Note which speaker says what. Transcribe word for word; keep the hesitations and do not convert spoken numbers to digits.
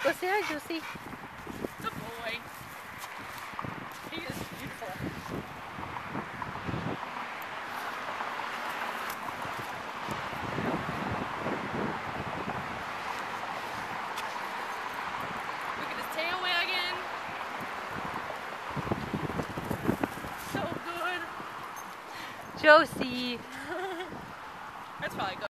Speaker 1: Go say hi, Josie.
Speaker 2: It's a boy. He is beautiful. Look at his tail wagging. So good.
Speaker 1: Josie.
Speaker 2: That's probably good.